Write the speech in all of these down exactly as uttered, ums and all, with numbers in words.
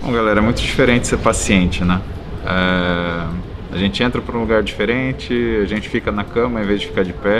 Bom, galera, é muito diferente ser paciente, né? É, a gente entra para um lugar diferente, a gente fica na cama em vez de ficar de pé.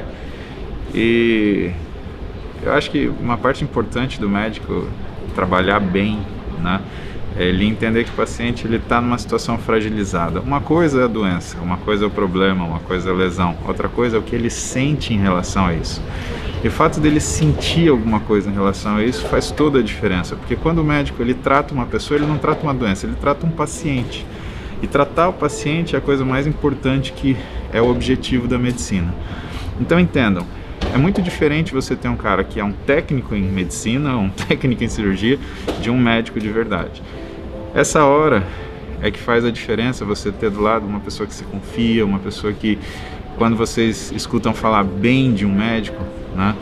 E eu acho que uma parte importante do médico trabalhar bem, né? É ele entender que o paciente ele está numa situação fragilizada. Uma coisa é a doença, uma coisa é o problema, uma coisa é a lesão, outra coisa é o que ele sente em relação a isso. E o fato dele sentir alguma coisa em relação a isso faz toda a diferença, porque quando o médico ele trata uma pessoa, ele não trata uma doença, ele trata um paciente. E tratar o paciente é a coisa mais importante, que é o objetivo da medicina. Então entendam, é muito diferente você ter um cara que é um técnico em medicina, um técnico em cirurgia, de um médico de verdade. Essa hora é que faz a diferença você ter do lado uma pessoa que se confia, uma pessoa que, quando vocês escutam falar bem de um médico, né,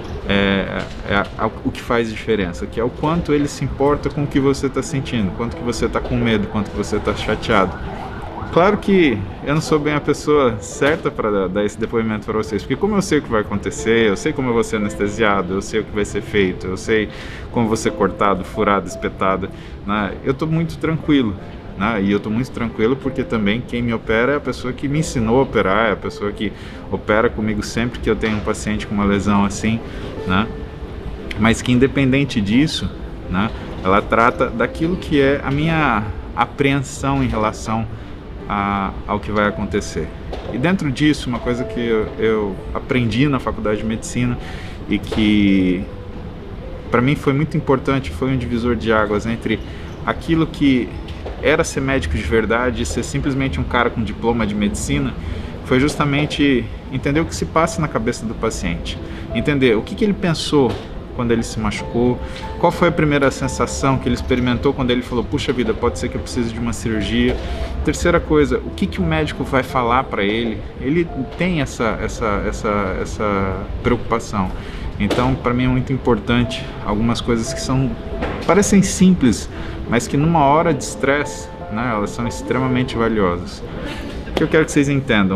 é, é, é o que faz diferença, que é o quanto ele se importa com o que você está sentindo, quanto que você está com medo, quanto que você está chateado. Claro que eu não sou bem a pessoa certa para dar esse depoimento para vocês, porque como eu sei o que vai acontecer, eu sei como eu vou ser anestesiado, eu sei o que vai ser feito, eu sei como vou ser cortado, furado, espetado, né? Eu estou muito tranquilo, né? E eu estou muito tranquilo porque também quem me opera é a pessoa que me ensinou a operar, é a pessoa que opera comigo sempre que eu tenho um paciente com uma lesão assim, né? Mas que independente disso, né, ela trata daquilo que é a minha apreensão em relação A, ao que vai acontecer. E dentro disso, uma coisa que eu, eu aprendi na faculdade de medicina e que para mim foi muito importante, foi um divisor de águas entre aquilo que era ser médico de verdade e ser simplesmente um cara com diploma de medicina, foi justamente entender o que se passa na cabeça do paciente, entender o que, que ele pensou quando ele se machucou, qual foi a primeira sensação que ele experimentou quando ele falou, puxa vida, pode ser que eu precise de uma cirurgia. Terceira coisa, o que, que o médico vai falar para ele? Ele tem essa, essa, essa, essa preocupação. Então, para mim é muito importante algumas coisas que são, parecem simples, mas que numa hora de estresse, né, elas são extremamente valiosas. O que eu quero que vocês entendam,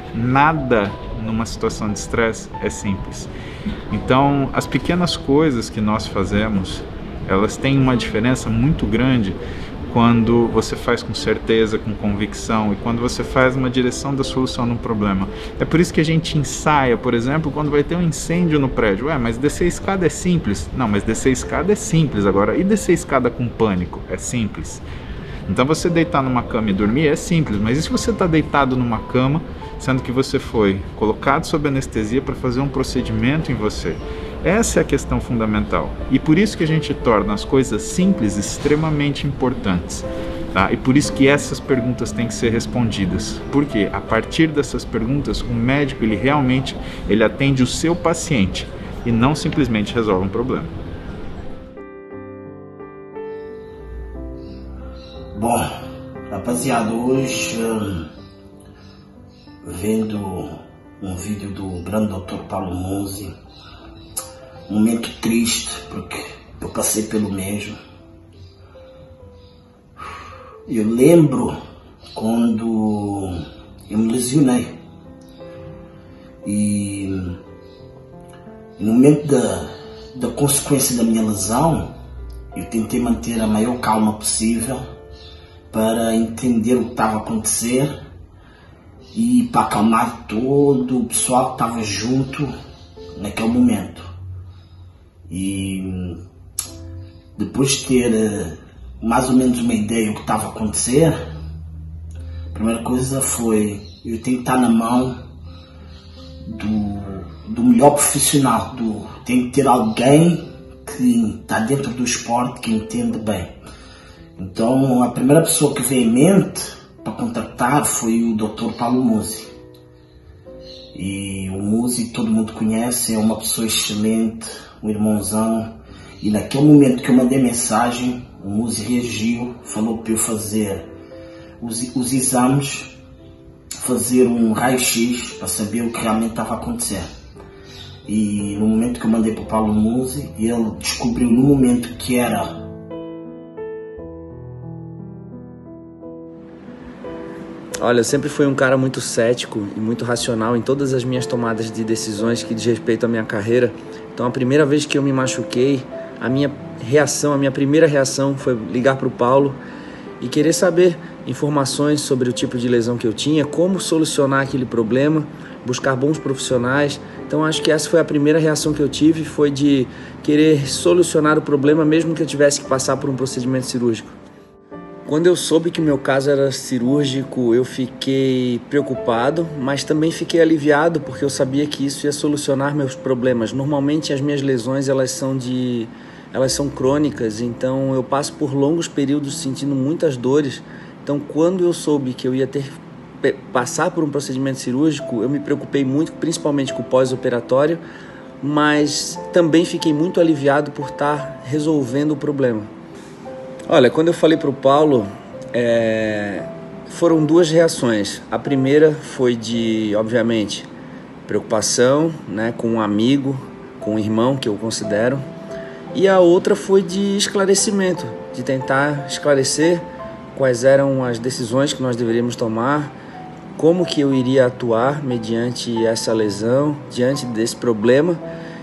nada numa situação de estresse é simples. Então, as pequenas coisas que nós fazemos, elas têm uma diferença muito grande quando você faz com certeza, com convicção, e quando você faz uma direção da solução num problema. É por isso que a gente ensaia, por exemplo, quando vai ter um incêndio no prédio. Ué, mas descer a escada é simples. Não, mas descer a escada é simples agora. E descer a escada com pânico? É simples. Então você deitar numa cama e dormir é simples, mas e se você está deitado numa cama, sendo que você foi colocado sob anestesia para fazer um procedimento em você? Essa é a questão fundamental. E por isso que a gente torna as coisas simples extremamente importantes. Tá? E por isso que essas perguntas têm que ser respondidas. Porque a partir dessas perguntas, o médico ele realmente ele atende o seu paciente e não simplesmente resolve um problema. Bom, rapaziada, hoje hum, vendo um vídeo do grande doutor Paulo Musi, um momento triste porque eu passei pelo mesmo. Eu lembro quando eu me lesionei e no momento da, da consequência da minha lesão, eu tentei manter a maior calma possível para entender o que estava a acontecer e para acalmar todo o pessoal que estava junto naquele momento. E depois de ter mais ou menos uma ideia do que estava a acontecer, a primeira coisa foi eu tenho que estar na mão do, do melhor profissional, do, tenho que ter alguém que está dentro do esporte, que entende bem. Então, a primeira pessoa que veio em mente para contactar foi o doutor Paulo Musi. E o Musi todo mundo conhece, é uma pessoa excelente, um irmãozão. E naquele momento que eu mandei mensagem, o Musi reagiu, falou para eu fazer os, os exames, fazer um raio-x para saber o que realmente estava a acontecer. E no momento que eu mandei para o Paulo Musi, ele descobriu no momento que era... Olha, eu sempre fui um cara muito cético e muito racional em todas as minhas tomadas de decisões que diz respeito à minha carreira. Então, a primeira vez que eu me machuquei, a minha reação, a minha primeira reação foi ligar para o Paulo e querer saber informações sobre o tipo de lesão que eu tinha, como solucionar aquele problema, buscar bons profissionais. Então acho que essa foi a primeira reação que eu tive, foi de querer solucionar o problema mesmo que eu tivesse que passar por um procedimento cirúrgico. Quando eu soube que o meu caso era cirúrgico, eu fiquei preocupado, mas também fiquei aliviado porque eu sabia que isso ia solucionar meus problemas. Normalmente as minhas lesões elas são de, elas são crônicas, então eu passo por longos períodos sentindo muitas dores. Então quando eu soube que eu ia ter que passar por um procedimento cirúrgico, eu me preocupei muito, principalmente com o pós-operatório, mas também fiquei muito aliviado por estar resolvendo o problema. Olha, quando eu falei para o Paulo, é, foram duas reações. A primeira foi de, obviamente, preocupação, né, com um amigo, com um irmão que eu considero. E a outra foi de esclarecimento, de tentar esclarecer quais eram as decisões que nós deveríamos tomar, como que eu iria atuar mediante essa lesão, diante desse problema.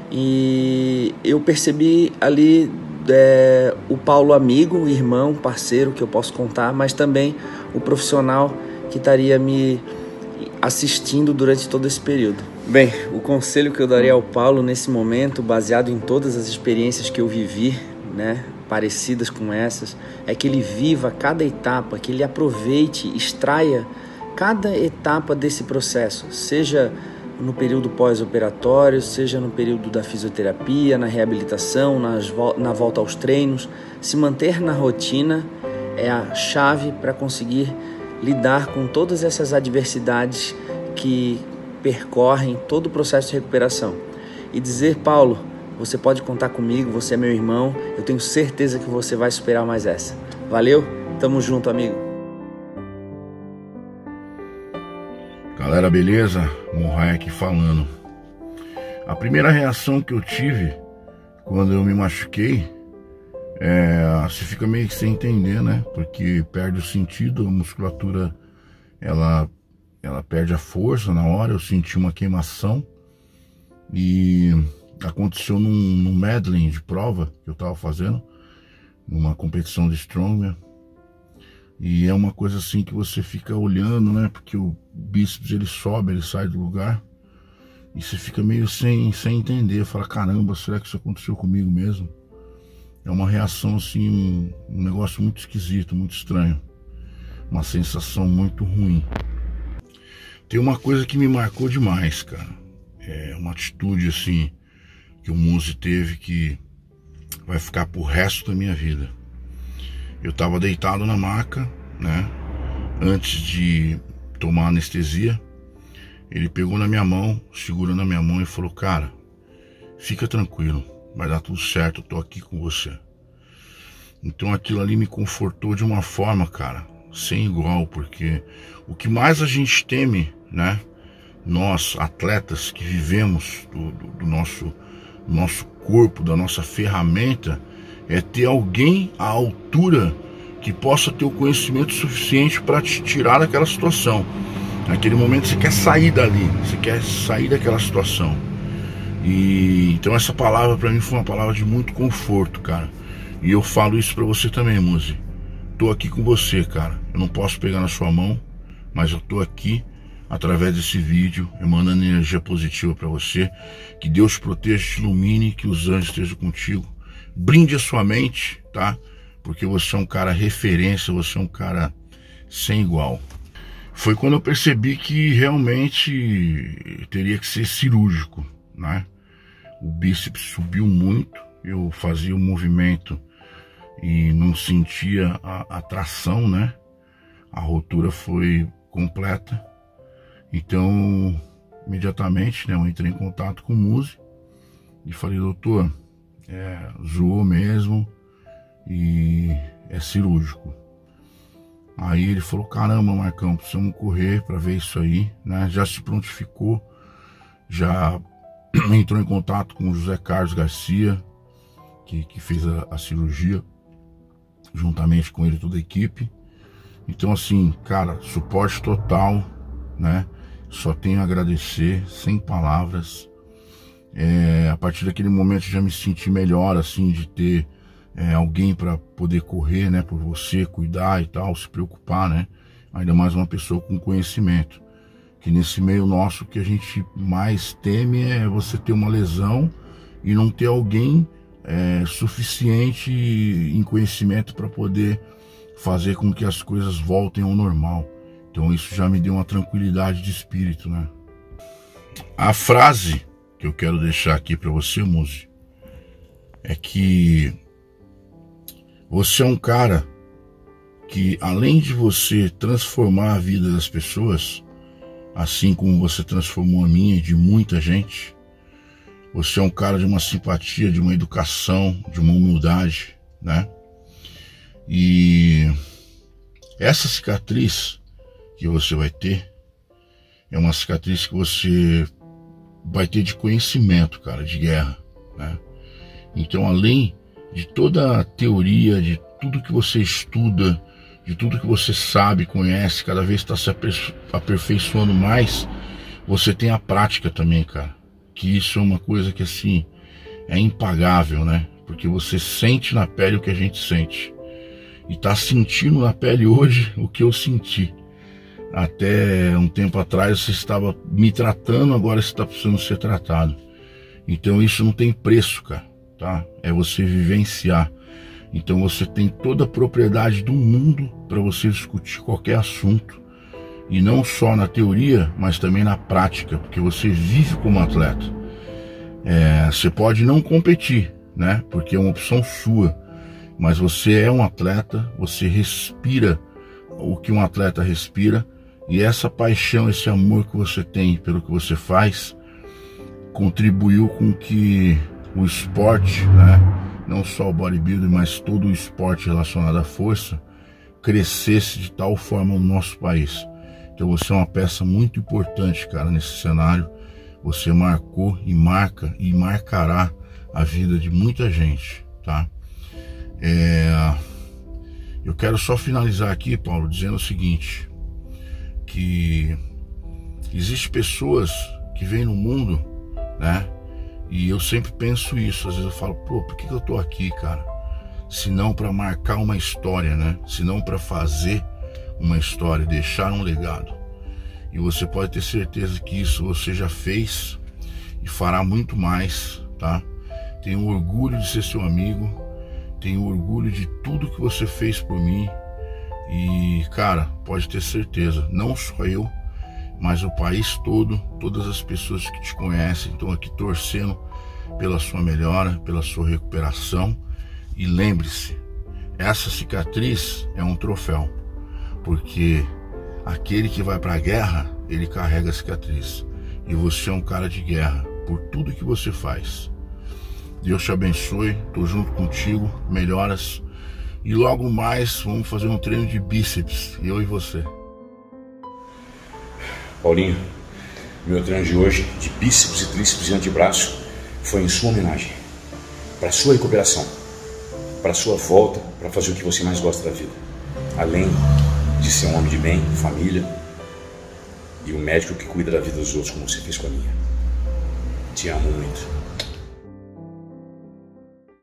E eu percebi ali É, o Paulo amigo, irmão, parceiro que eu posso contar, mas também o profissional que estaria me assistindo durante todo esse período. Bem, o conselho que eu daria ao Paulo nesse momento, baseado em todas as experiências que eu vivi, né, parecidas com essas, é que ele viva cada etapa, que ele aproveite, extraia cada etapa desse processo, seja no período pós-operatório, seja no período da fisioterapia, na reabilitação, nas, na volta aos treinos. Se manter na rotina é a chave para conseguir lidar com todas essas adversidades que percorrem todo o processo de recuperação. E dizer, Paulo, você pode contar comigo, você é meu irmão, eu tenho certeza que você vai superar mais essa. Valeu? Tamo junto, amigo. Galera, beleza? Monrai aqui falando. A primeira reação que eu tive quando eu me machuquei, é, você fica meio que sem entender, né? Porque perde o sentido, a musculatura ela, ela perde a força na hora. Eu senti uma queimação e aconteceu num, num medley de prova que eu tava fazendo, numa competição de strongman. E é uma coisa assim que você fica olhando, né? Porque o bíceps ele sobe, ele sai do lugar. E você fica meio sem, sem entender. Fala, caramba, será que isso aconteceu comigo mesmo? É uma reação assim, um, um negócio muito esquisito, muito estranho. Uma sensação muito ruim. Tem uma coisa que me marcou demais, cara. É uma atitude assim que o Muzi teve que vai ficar pro resto da minha vida. Eu tava deitado na maca, né? Antes de tomar anestesia, ele pegou na minha mão, segurou na minha mão e falou, cara, fica tranquilo, vai dar tudo certo, eu tô aqui com você. Então aquilo ali me confortou de uma forma, cara, sem igual, porque o que mais a gente teme, né? Nós, atletas que vivemos do, do, do nosso, nosso corpo, da nossa ferramenta, é ter alguém à altura que possa ter o conhecimento suficiente para te tirar daquela situação. Naquele momento você quer sair dali, você quer sair daquela situação. E então essa palavra para mim foi uma palavra de muito conforto, cara. E eu falo isso para você também, Muzi. Tô aqui com você, cara. Eu não posso pegar na sua mão, mas eu tô aqui através desse vídeo, emanando energia positiva para você. Que Deus te proteja, te ilumine, que os anjos estejam contigo. Brinde a sua mente, tá? Porque você é um cara referência, você é um cara sem igual. Foi quando eu percebi que realmente teria que ser cirúrgico, né? O bíceps subiu muito, eu fazia o movimento e não sentia a, a tração, né? A rotura foi completa. Então, imediatamente, né, eu entrei em contato com o Muzi e falei, doutor, é, zoou mesmo e é cirúrgico. Aí ele falou, caramba, Marcão, precisamos correr para ver isso aí, né? Já se prontificou, já entrou em contato com o José Carlos Garcia, que, que fez a, a cirurgia, juntamente com ele, toda a equipe. Então assim, cara, suporte total, né? Só tenho a agradecer, sem palavras. É, a partir daquele momento já me senti melhor, assim, de ter é, alguém para poder correr, né, por você, cuidar e tal, se preocupar, né? Ainda mais uma pessoa com conhecimento. Que nesse meio nosso, o que a gente mais teme é você ter uma lesão e não ter alguém é, suficiente em conhecimento para poder fazer com que as coisas voltem ao normal. Então isso já me deu uma tranquilidade de espírito, né? A frase que eu quero deixar aqui para você, Muzi, é que você é um cara que, além de você transformar a vida das pessoas, assim como você transformou a minha e de muita gente, você é um cara de uma simpatia, de uma educação, de uma humildade, né? E essa cicatriz que você vai ter é uma cicatriz que você vai ter de conhecimento, cara, de guerra, né? Então, além de toda a teoria, de tudo que você estuda, de tudo que você sabe, conhece, cada vez está se aperfeiçoando mais, você tem a prática também, cara. Que isso é uma coisa que, assim, é impagável, né? Porque você sente na pele o que a gente sente. E tá sentindo na pele hoje o que eu senti. Até um tempo atrás você estava me tratando, agora você está precisando ser tratado. Então isso não tem preço, cara, tá? É você vivenciar. Então você tem toda a propriedade do mundo para você discutir qualquer assunto. E não só na teoria, mas também na prática, porque você vive como atleta. É, você pode não competir, né? Porque é uma opção sua. Mas você é um atleta, você respira o que um atleta respira. E essa paixão, esse amor que você tem pelo que você faz, contribuiu com que o esporte, né? Não só o bodybuilding, mas todo o esporte relacionado à força, crescesse de tal forma no nosso país. Então você é uma peça muito importante, cara, nesse cenário. Você marcou e marca e marcará a vida de muita gente, tá? É... Eu quero só finalizar aqui, Paulo, dizendo o seguinte, que existem pessoas que vêm no mundo, né? E eu sempre penso isso, às vezes eu falo, pô, por que que eu tô aqui, cara? Se não para marcar uma história, né? Se não para fazer uma história, deixar um legado. E você pode ter certeza que isso você já fez e fará muito mais, tá? Tenho orgulho de ser seu amigo, tenho orgulho de tudo que você fez por mim. E, cara, pode ter certeza, não só eu, mas o país todo, todas as pessoas que te conhecem estão aqui torcendo pela sua melhora, pela sua recuperação. E lembre-se, essa cicatriz é um troféu, porque aquele que vai para a guerra, ele carrega a cicatriz. E você é um cara de guerra por tudo que você faz. Deus te abençoe, tô junto contigo, melhoras. E logo mais vamos fazer um treino de bíceps, eu e você. Paulinho, meu treino de hoje de bíceps e tríceps e antebraço foi em sua homenagem, para sua recuperação, para sua volta, para fazer o que você mais gosta da vida. Além de ser um homem de bem, família e um médico que cuida da vida dos outros como você fez com a minha. Te amo muito.